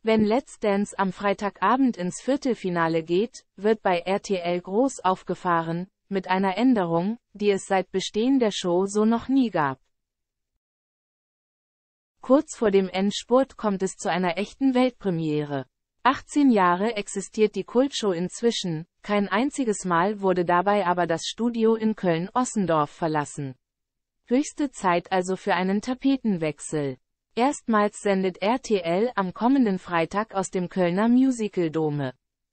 Wenn Let's Dance am Freitagabend ins Viertelfinale geht, wird bei RTL groß aufgefahren, mit einer Änderung, die es seit Bestehen der Show so noch nie gab. Kurz vor dem Endspurt kommt es zu einer echten Weltpremiere. 18 Jahre existiert die Kultshow inzwischen, kein einziges Mal wurde dabei aber das Studio in Köln-Ossendorf verlassen. Höchste Zeit also für einen Tapetenwechsel. Erstmals sendet RTL am kommenden Freitag aus dem Kölner Musical-Dome.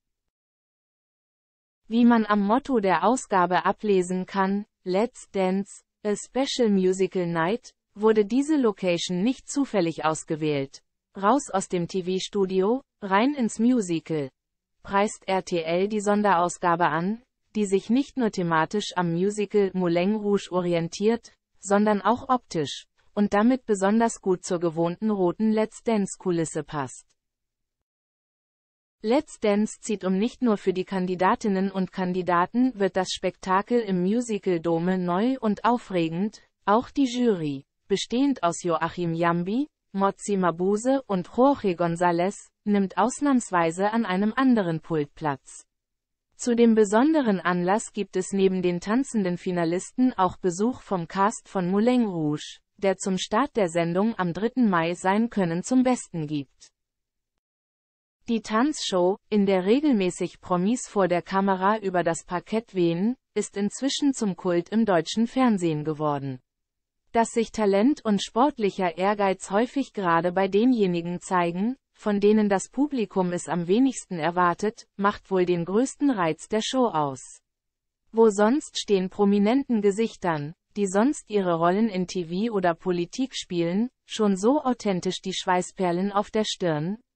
Wie man am Motto der Ausgabe ablesen kann, Let's Dance, a Special Musical Night, wurde diese Location nicht zufällig ausgewählt. Raus aus dem TV-Studio, rein ins Musical. Preist RTL die Sonderausgabe an, die sich nicht nur thematisch am Musical Moulin Rouge orientiert, sondern auch optisch, und damit besonders gut zur gewohnten roten Let's Dance-Kulisse passt. Let's Dance zieht um. Nicht nur für die Kandidatinnen und Kandidaten wird das Spektakel im Musical-Dome neu und aufregend, auch die Jury, bestehend aus Joachim Jambi, Motsi Mabuse und Jorge González, nimmt ausnahmsweise an einem anderen Pult Platz. Zu dem besonderen Anlass gibt es neben den tanzenden Finalisten auch Besuch vom Cast von Moulin Rouge, der zum Start der Sendung am 3. Mai sein Können zum Besten gibt. Die Tanzshow, in der regelmäßig Promis vor der Kamera über das Parkett wehen, ist inzwischen zum Kult im deutschen Fernsehen geworden. Dass sich Talent und sportlicher Ehrgeiz häufig gerade bei denjenigen zeigen, von denen das Publikum es am wenigsten erwartet, macht wohl den größten Reiz der Show aus. Wo sonst stehen prominenten Gesichtern, die sonst ihre Rollen in TV oder Politik spielen, schon so authentisch die Schweißperlen auf der Stirn,